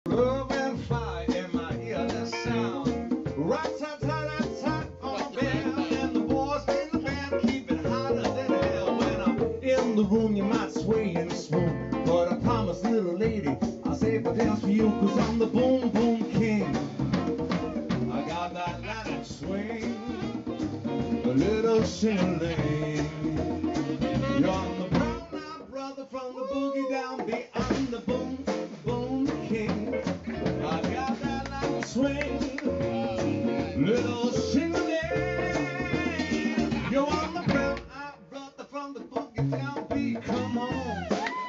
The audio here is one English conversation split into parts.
Love and fire in my ear, that sound. Rat-tat-tat-tat-tat on the bell. And the boys in the band keep it hotter than hell. When I'm in the room, you might sway and swoon. But I promise, little lady, I'll save the dance for you, 'cause I'm the boom boom king. I got that Latin swing, a little shingling. You're the brown-eyed brother from the boogie down beat. I'm the boom boom king. I got that Latin swing, little shingling. You're the brown-eyed brother from the boogie down beat. Come on.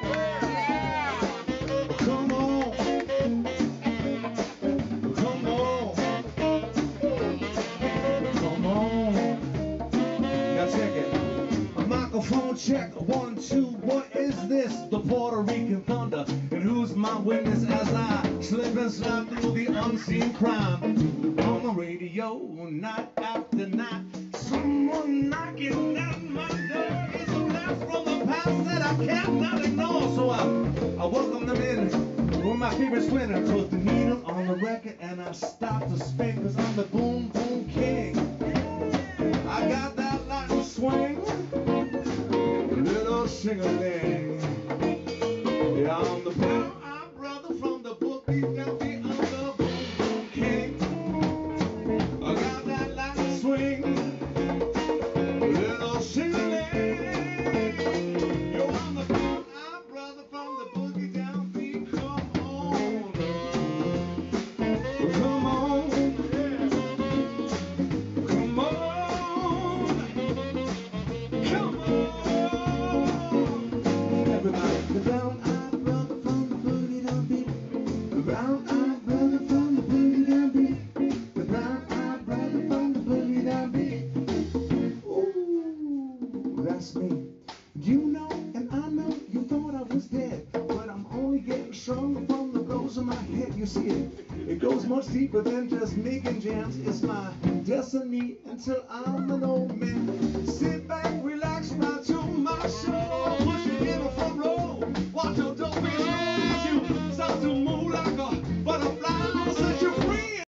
Come on. Come on. Come on. Now check it. A microphone check. 1, 2. What is this? The Puerto Rican thunder. And who's my witness as I slip and slide through the unseen crime? On the radio, night after night. Someone knocking at my door. It's a blast from the past that I cannot ignore. So I welcome them in with my favorite splinter. Put the needle on the record and I stop to spin, 'cause I'm the boom boom king. I got that Latin swing, little shingling. Yeah, I'm the brown-eyed brother from the boogie down beat. I'm the boom boom king. I got that Latin swing, little shingling. Yo, I'm the brown-eyed brother from the boogie down beat. Come on, come on, come on, come on. Everybody, the brown-eyed brother from the boogie down beat. The brown-eyed brother from the boogie down beat. The brown-eyed brother from the boogie down beat. Ooh, that's me. You know, and I know you thought I was dead, but I'm only getting stronger from the blows of my head. You see it goes much deeper than just making jams. It's my destiny until I'm an old man. Sit back, relax, right to my show.